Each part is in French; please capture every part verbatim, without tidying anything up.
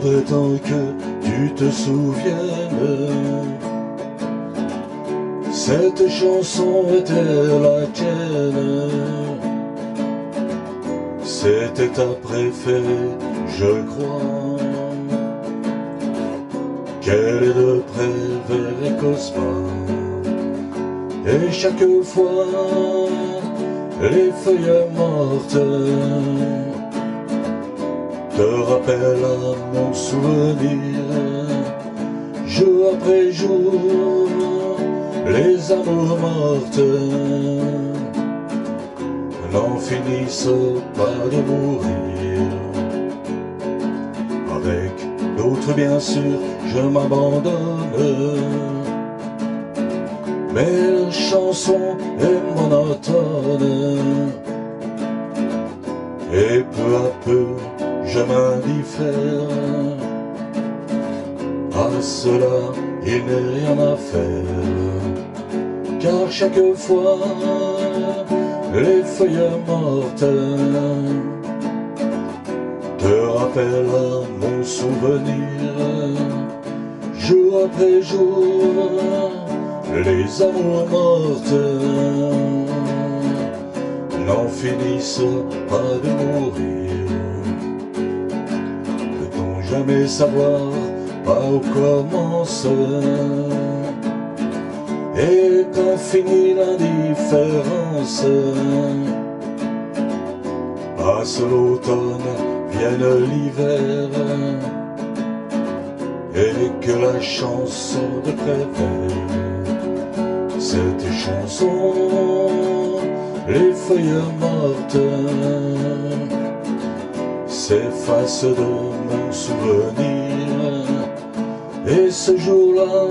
voudrais tant que tu te souviennes. Cette chanson était la tienne. C'était ta préférée, je crois. Qu'elle est de Prévert et Cosma. Et chaque fois, les feuilles mortes te rappellent à mon souvenir. Jour après jour, les amours mortes n'en finissent pas de mourir. Avec d'autres bien sûr je m'abandonne, mais la chanson est monotone. Et peu à peu je m'indiffère. À cela il n'est rien à faire, car chaque fois les feuilles mortes te rappellent à mon souvenir. Jour après jour, les amours mortes n'en finissent pas de mourir. Peut-on jamais savoir par où commence et quand finit l'indifférence? Passe l'automne, vienne l'hiver, et que la chanson de Prévert, cette chanson, les feuilles mortes, s'effacent de mon souvenir. Et ce jour-là,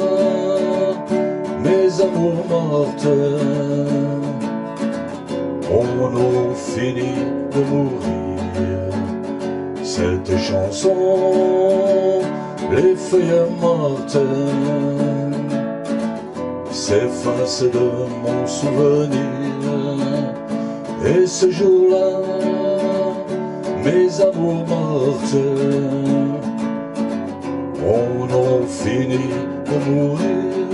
mes amours mortes ont fini de mourir. Cette chanson, les feuilles mortes, s'effacent de mon souvenir. Et ce jour-là, mes amours mortes ont fini de mourir.